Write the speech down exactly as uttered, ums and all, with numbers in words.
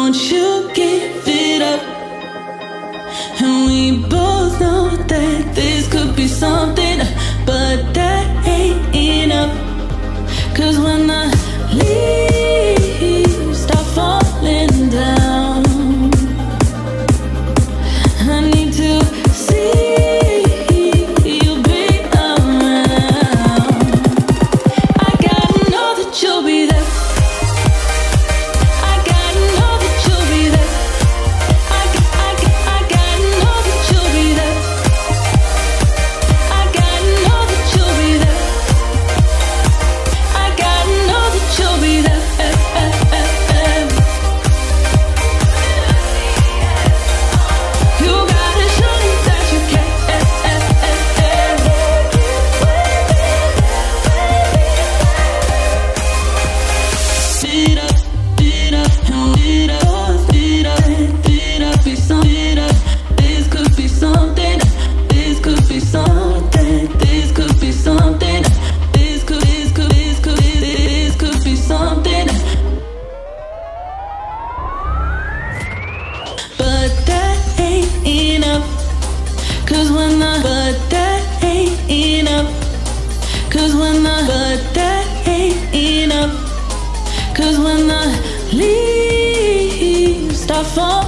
won't you give it up? And we both know that this could be something, but that ain't enough. Cause when the leaves start falling down, I need to see you be around. I gotta know that you'll be there. I gotta know that you'll be there. I, I, I gotta know that you'll be there. I gotta know that you'll be there. I gotta know that you'll be there. You gotta show me that you care. Beat up, beat up, beat up, beat up, beat up, be something. This could be something. This could be something. This could be something. This could, this could, this could, this could be something. But that ain't enough. Cause when the, but that ain't enough. Cause when the, but that ain't enough. Cause when the leaves start falling